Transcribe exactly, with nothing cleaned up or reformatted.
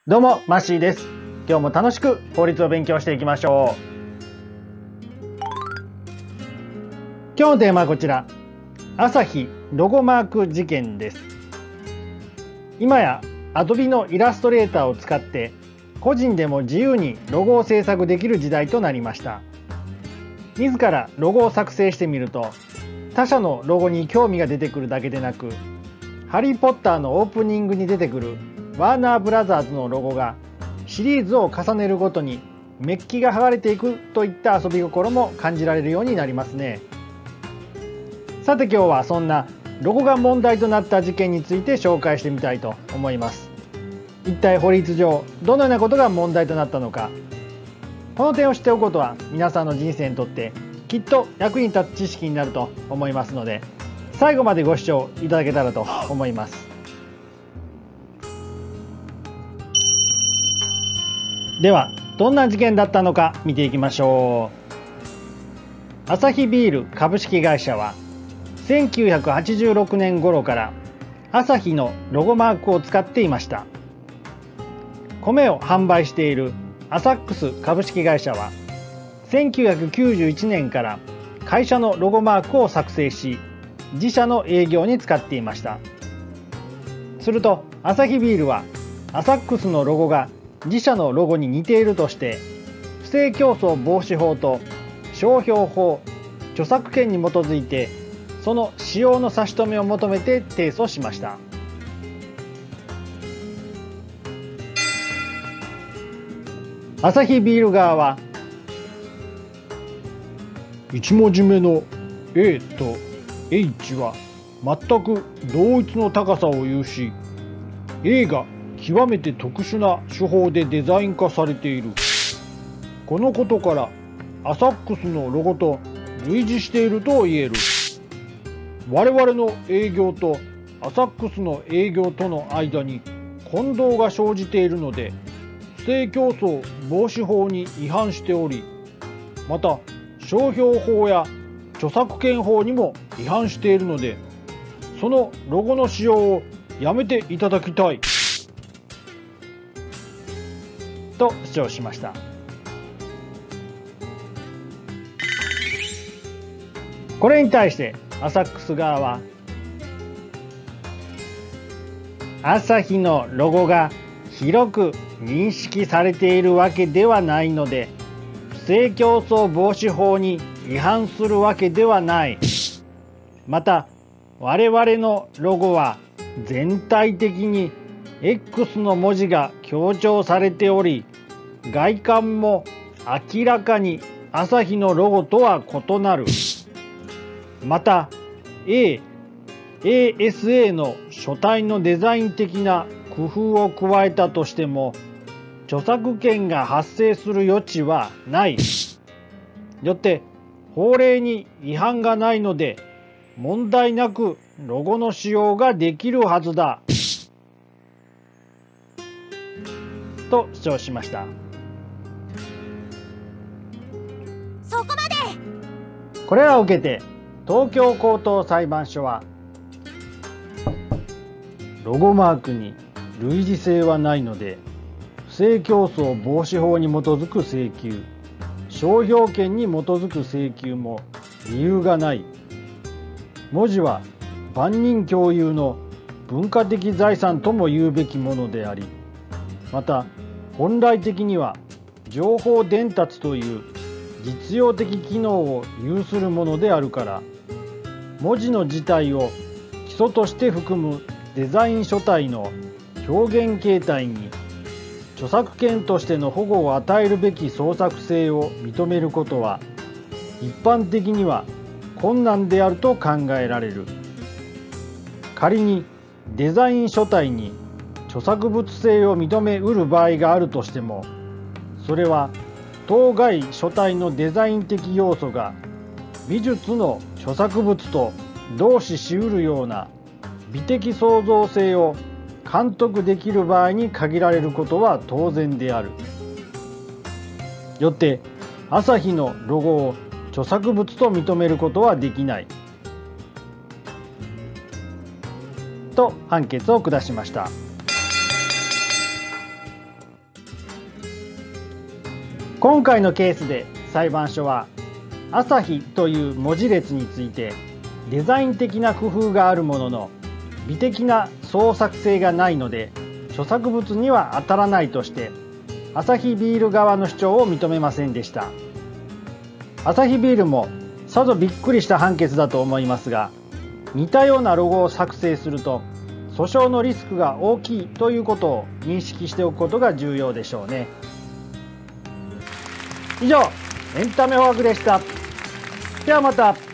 どうもマッシーです。今日も楽しく法律を勉強していきましょう。今日のテーマはこちら、朝日ロゴマーク事件です。今や Adobe のイラストレーターを使って個人でも自由にロゴを制作できる時代となりました。自らロゴを作成してみると、他社のロゴに興味が出てくるだけでなく、ハリー・ポッターのオープニングに出てくるワーナーブラザーズのロゴがシリーズを重ねるごとにメッキが剥がれていくといった遊び心も感じられるようになりますね。さて今日はそんなロゴが問題となった事件について紹介してみたいと思います。一体法律上どのようなことが問題となったのか、この点を知っておくことは皆さんの人生にとってきっと役に立つ知識になると思いますので、最後までご視聴いただけたらと思います。ではどんな事件だったのか見ていきましょう。アサヒビール株式会社はせんきゅうひゃくはちじゅうろくねん頃からアサヒのロゴマークを使っていました。米を販売しているアサックス株式会社はせんきゅうひゃくきゅうじゅういちねんから会社のロゴマークを作成し、自社の営業に使っていました。するとアサヒビールはアサックスのロゴが自社のロゴに似ているとして不正競争防止法と商標法、著作権に基づいてその使用の差し止めを求めて提訴しました。アサヒビール側はいち文字目の A と H は全く同一の高さを有し、 A が極めて特殊な手法でデザイン化されている。このことからアサックスのロゴと類似していると言える。我々の営業とアサックスの営業との間に混同が生じているので、不正競争防止法に違反しており、また商標法や著作権法にも違反しているので、そのロゴの使用をやめていただきたいと主張しました。これに対してアサックス側は、アサヒのロゴが広く認識されているわけではないので、不正競争防止法に違反するわけではない。また我々のロゴは全体的に X の文字が強調されており、外観も明らかにアサヒのロゴとは異なる。また A、エーエスエー の書体のデザイン的な工夫を加えたとしても著作権が発生する余地はない。よって法令に違反がないので問題なくロゴの使用ができるはずだと主張しました。 そこまで。 これらを受けて東京高等裁判所は、ロゴマークに類似性はないので不正競争防止法に基づく請求、商標権に基づく請求も理由がない。文字は万人共有の文化的財産とも言うべきものであり、また本来的には情報伝達という実用的機能を有するものであるから、文字の自体を基礎として含むデザイン書体の表現形態に著作権としての保護を与えるべき創作性を認めることは一般的には困難であると考えられる。仮にデザイン書体に著作物性を認めうる場合があるとしても、それは当該書体のデザイン的要素が美術の著作物と同視しうるような美的創造性を監督できる場合に限られることは当然である。よってアサヒのロゴを著作物と認めることはできないと判決を下しました。 今回のケースで裁判所はアサヒという文字列についてデザイン的な工夫があるものの美的な創作性がないので著作物には当たらないとしてアサヒビール側の主張を認めませんでした。アサヒビールもさぞびっくりした判決だと思いますが、似たようなロゴを作成すると訴訟のリスクが大きいということを認識しておくことが重要でしょうね。以上、エンタメフォワークでした。ではまた。